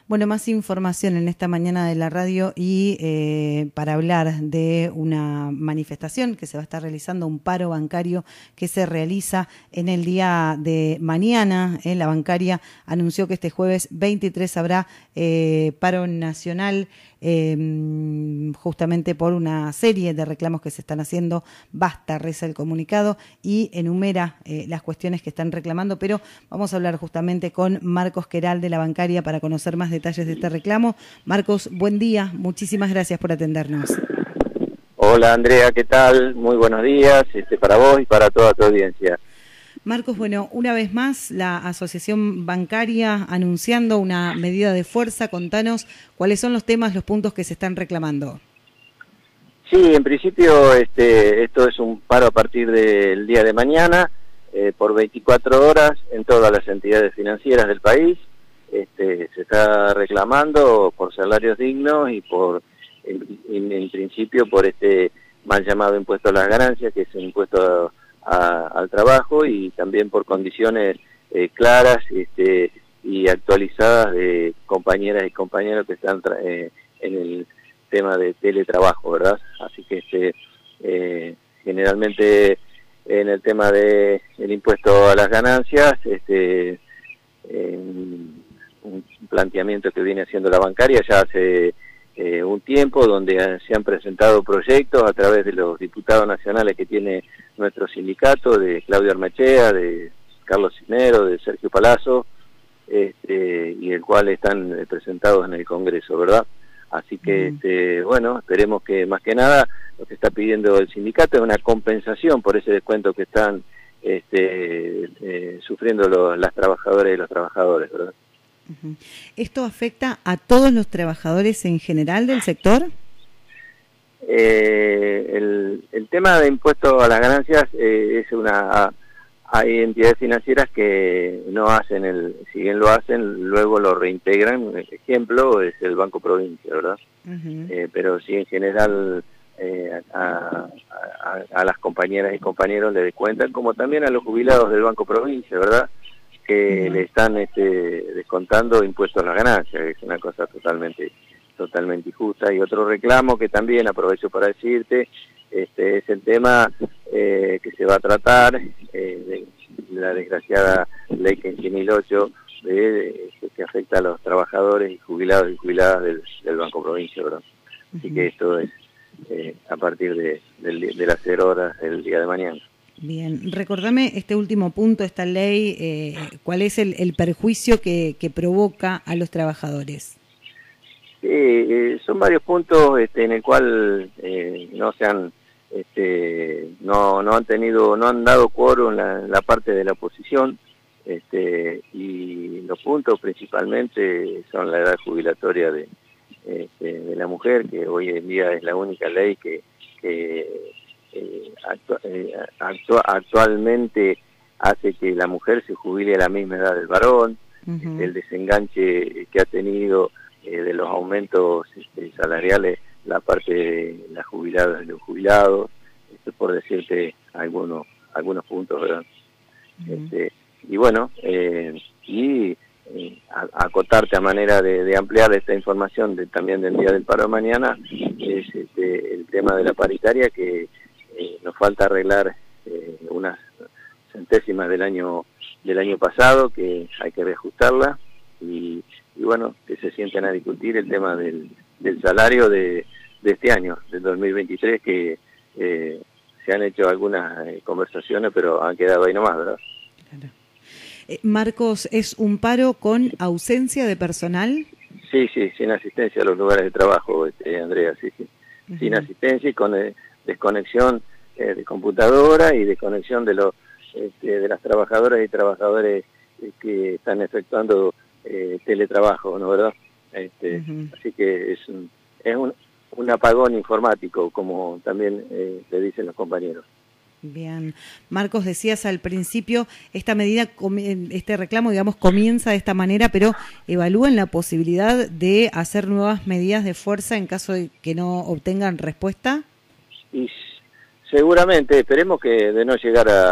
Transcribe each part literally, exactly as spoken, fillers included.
Bueno, más información en esta mañana de la radio y eh, para hablar de una manifestación que se va a estar realizando, un paro bancario que se realiza en el día de mañana. Eh, la bancaria anunció que este jueves veintitrés habrá eh, paro nacional eh, justamente por una serie de reclamos que se están haciendo. Basta, reza el comunicado y enumera eh, las cuestiones que están reclamando, pero vamos a hablar justamente con Marcos Queral de la bancaria para conocer más detalles de este reclamo. Marcos, buen día, muchísimas gracias por atendernos. Hola Andrea, ¿qué tal? Muy buenos días este, para vos y para toda tu audiencia. Marcos, bueno, una vez más la Asociación Bancaria anunciando una medida de fuerza. Contanos cuáles son los temas, los puntos que se están reclamando. Sí, en principio este, esto es un paro a partir del día de mañana eh, por veinticuatro horas en todas las entidades financieras del país. Este, se está reclamando por salarios dignos y por, en, en, en principio, por este mal llamado impuesto a las ganancias, que es un impuesto a, a, al trabajo, y también por condiciones eh, claras este, y actualizadas de compañeras y compañeros que están eh, en el tema de teletrabajo, ¿verdad? Así que este, eh, generalmente en el tema de el impuesto a las ganancias, este, eh, un planteamiento que viene haciendo la bancaria ya hace eh, un tiempo, donde se han presentado proyectos a través de los diputados nacionales que tiene nuestro sindicato, de Claudio Armachea, de Carlos Cisneros, de Sergio Palazzo, este, y el cual están eh, presentados en el Congreso, ¿verdad? Así que, mm. este, bueno, esperemos que más que nada lo que está pidiendo el sindicato es una compensación por ese descuento que están este, eh, sufriendo los, las trabajadoras y los trabajadores, ¿verdad? ¿Esto afecta a todos los trabajadores en general del sector? Eh, el, el tema de impuestos a las ganancias eh, es una... Hay entidades financieras que no hacen el... Si bien lo hacen, luego lo reintegran. Un ejemplo es el Banco Provincia, ¿verdad? Uh-huh. eh, pero sí, en general, eh, a, a, a las compañeras y compañeros le descuentan, como también a los jubilados del Banco Provincia, ¿verdad? Que uh-huh. le están este, descontando impuestos a las ganancias, que es una cosa totalmente totalmente injusta. Y otro reclamo que también aprovecho para decirte, este es el tema eh, que se va a tratar, eh, de la desgraciada ley quince mil ocho, de, de, que afecta a los trabajadores y jubilados y jubiladas del, del Banco Provincia, ¿verdad? Uh-huh. Así que esto es eh, a partir de, de, de las cero horas del día de mañana. Bien, recordame este último punto, esta ley, eh, ¿cuál es el, el perjuicio que, que provoca a los trabajadores? Sí, eh, son varios puntos este, en el cual eh, no se han, este, no, no han tenido, no han dado quórum la, la parte de la oposición, este, y los puntos principalmente son la edad jubilatoria de, este, de la mujer, que hoy en día es la única ley que, que Eh, actu eh, actu actualmente hace que la mujer se jubile a la misma edad del varón. Uh-huh. El desenganche que ha tenido eh, de los aumentos este, salariales la parte de las jubiladas y los jubilados, esto por decirte algunos algunos puntos, ¿verdad? Uh-huh. Este, y bueno, eh, y eh, a, acotarte a manera de, de ampliar esta información de, también del día del paro de mañana, es este, el tema de la paritaria, que Eh, nos falta arreglar eh, unas centésimas del año del año pasado, que hay que reajustarla, y, y bueno, que se sienten a discutir el tema del, del salario de, de este año, del dos mil veintitrés, que eh, se han hecho algunas eh, conversaciones, pero han quedado ahí nomás, ¿verdad? Claro. Eh, Marcos, ¿es un paro con ausencia de personal? Sí, sí, sin asistencia a los lugares de trabajo, este, Andrea, sí, sí. Uh-huh. Sin asistencia y con eh, desconexión eh, de computadora y desconexión de los este, de las trabajadoras y trabajadores eh, que están efectuando eh, teletrabajo, ¿no, verdad? Este, uh-huh. Así que es un, es un, un apagón informático, como también eh, le dicen los compañeros. Bien. Marcos, decías al principio, esta medida, este reclamo, digamos, comienza de esta manera, pero evalúan la posibilidad de hacer nuevas medidas de fuerza en caso de que no obtengan respuesta. Y seguramente, esperemos que de no llegar a,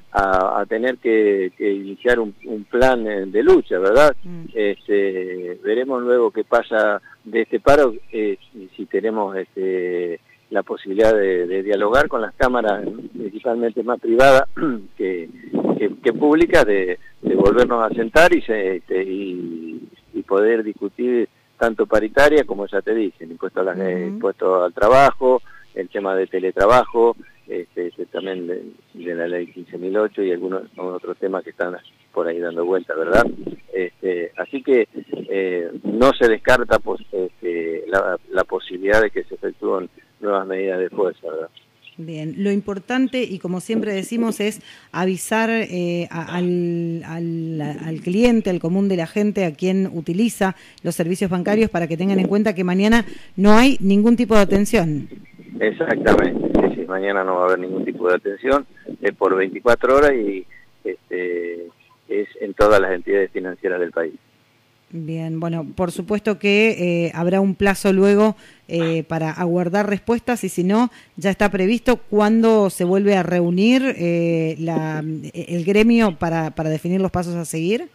a, a tener que, que iniciar un, un plan de lucha, ¿verdad? Mm. Este, veremos luego qué pasa de este paro, eh, si tenemos este, la posibilidad de, de dialogar con las cámaras, principalmente más privadas que, que, que públicas, de, de volvernos a sentar y, se, este, y, y poder discutir tanto paritaria como ya te dije, el impuesto, a las, uh-huh. impuesto al trabajo, el tema de teletrabajo, este, este, también de, de la ley quince mil ocho y algunos otros temas que están por ahí dando vueltas, ¿verdad? Este, así que eh, no se descarta pues, este, la, la posibilidad de que se efectúen nuevas medidas de fuerza, ¿verdad? Bien, lo importante, y como siempre decimos, es avisar eh, a, al, al, al cliente, al común de la gente, a quien utiliza los servicios bancarios, para que tengan en cuenta que mañana no hay ningún tipo de atención. Exactamente, sí, sí, mañana no va a haber ningún tipo de atención, es por veinticuatro horas y este, es en todas las entidades financieras del país. Bien, bueno, por supuesto que eh, habrá un plazo luego eh, para aguardar respuestas, y si no, ya está previsto cuándo se vuelve a reunir eh, la, el gremio para, para definir los pasos a seguir.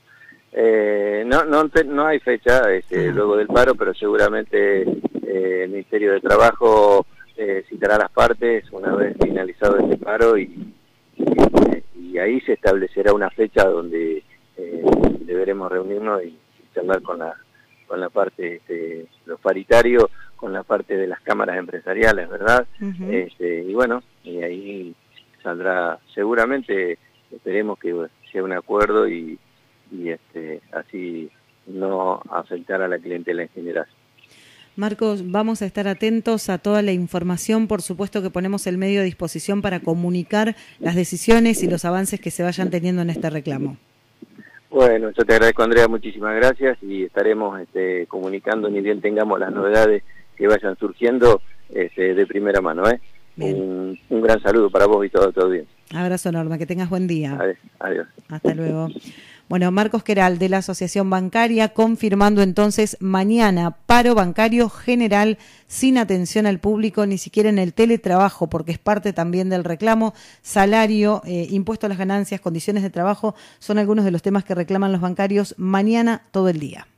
Eh, no, no, te, no hay fecha este, ah. luego del paro, pero seguramente eh, el Ministerio de Trabajo eh, citará a las partes una vez finalizado este paro y, y, y ahí se establecerá una fecha donde Eh, deberemos reunirnos y charlar con la con la parte, este, los paritarios, con la parte de las cámaras empresariales, ¿verdad? Uh-huh. Este, y bueno, y ahí saldrá, seguramente, esperemos que sea un acuerdo y, y este, así no afectar a la clientela en general. Marcos, vamos a estar atentos a toda la información, por supuesto que ponemos el medio a disposición para comunicar las decisiones y los avances que se vayan teniendo en este reclamo. Bueno, yo te agradezco, Andrea, muchísimas gracias, y estaremos este, comunicando ni bien tengamos las novedades que vayan surgiendo este, de primera mano. ¿eh? Un, un gran saludo para vos y todo tu audiencia. Abrazo enorme, que tengas buen día. Adiós. Adiós. Hasta luego. Bueno, Marcos Queral, de la Asociación Bancaria, confirmando entonces mañana paro bancario general sin atención al público, ni siquiera en el teletrabajo, porque es parte también del reclamo. Salario, eh, impuesto a las ganancias, condiciones de trabajo, son algunos de los temas que reclaman los bancarios mañana todo el día.